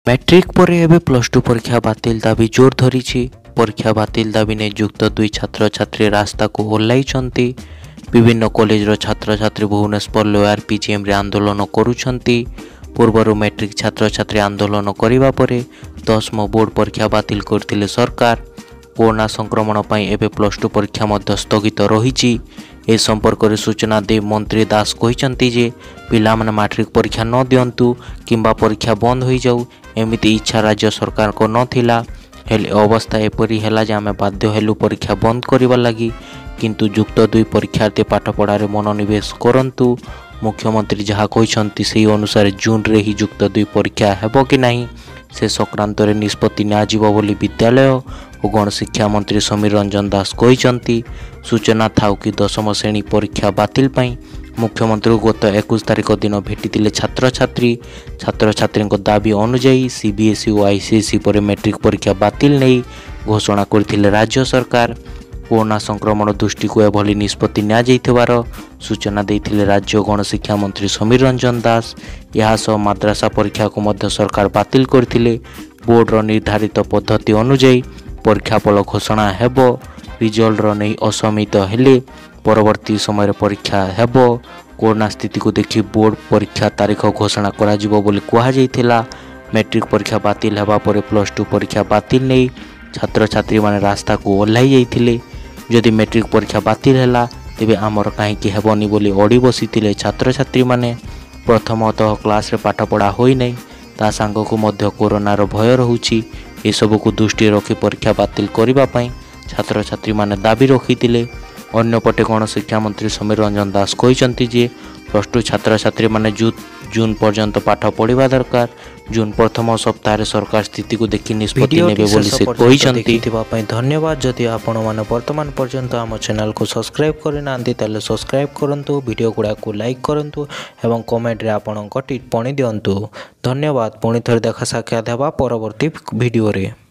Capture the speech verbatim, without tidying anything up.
Matric पर एवं plus two परीक्षा बातिल दाबी जोर धरी। परीक्षा बातिल दाबी ने युक्त दुई छात्र छात्री रास्ता को ओह्लैଛନ୍ତି। विभिन्न कॉलेजर छात्र छात्री भुवनेश्वर लोयर पीजीएम रे आंदोलन करुछंती। पूर्वर मैट्रिक छात्र छात्री आंदोलन करिबा परे दशम बोर्ड परीक्षा बातिल करथिले सरकार। कोरोना संक्रमण पर एवं प्लस टू परीक्षा मध्य स्थगित रही। ए संपर्क में सूचना दे मंत्री दास कहिसंती जे पिला माने मैट्रिक परीक्षा न दियंतु किंबा परीक्षा बंद हो जाऊ एमिति इच्छा राज्य सरकार को नथिला। हेले अवस्था एपरी हैला जे आमे बाध्य हेलु परीक्षा बंद करिबा लागि, किंतु युक्त दुई परीक्षार्थी पाठपढ़ारे मनोनिवेश करंतु। मुख्यमंत्री जहाँ कहिसंती सेही अनुसार जून रे ही युक्त दुई परीक्षा हेबो कि नहीं से संक्रांत रे निष्पत्ति नियाजिबो बोली विद्यालय और गणशिक्षा मंत्री समीर रंजन दास कहिसंती। सूचना थाउ कि दशम श्रेणी परीक्षा बातिल पई मुख्यमंत्री गत इक्कीस तारिख दिन भेटिथिले छात्र छात्री। छात्र छात्री दाबी अनुजाई सीबीएसई और आईसीएसई पर मैट्रिक परीक्षा बातिल नहीं घोषणा करथिले राज्य सरकार। कोरोना संक्रमण दृष्टि को एभली निष्पत्ति नियार सूचना देथिले राज्य गणशिक्षा मंत्री समीर रंजन दास। यह मद्रासा परीक्षा को मध्य सरकार बातिल करथिले। बोर्डर निर्धारित पद्धति अनुजाई परीक्षाफल घोषणा हेबो। रिजल्ट नहीं असमित हेले परवर्ती समय परीक्षा हेबो। कोरोना स्थिति को देखि बोर्ड परीक्षा तारीख घोषणा करा जिवो बोली कहा जाइथिला। मैट्रिक परीक्षा बातिल हेबा परे प्लस टू परीक्षा बातिल नहीं छात्र छात्री माने रास्ता को ओह्लाई जाइथिले। जदि मैट्रिक परीक्षा बातिल हैला तेबे आमर काहेकि हेबनी बोली अड़ी बसिथिले छात्र छात्री माने। प्रथमतः क्लास रे पाठ पढ़ा होई नहीं ता सांग को मध्य कोरोनार भय रहुछि। ए सब को दृष्टि रखी परीक्षा बातिल करिबा पई छात्र छात्री माने दाबी रखिथिले। अन्यपटे गणशिक्षा मंत्री समीर रंजन दास कहिसंती जे प्लस टू छात्र छात्री माने जून पर्यंत पाठ पढ़ा दरकार। जून प्रथम सप्ताह सरकार स्थिति को देखि निष्पत्ति नेबे बोली से कहिसंती। धन्यवाद। जदि आपण माने वर्तमान पर्यंत आम चैनल को सब्सक्राइब करिनांती ताले सब्सक्राइब करंतु, वीडियो गुडा को लाइक करंतु एवं कमेंट रे आपणक टिप्पणी दियंतु। धन्यवाद। पुणी थरे देखा साक्षात हेबा परवर्ती वीडियो रे।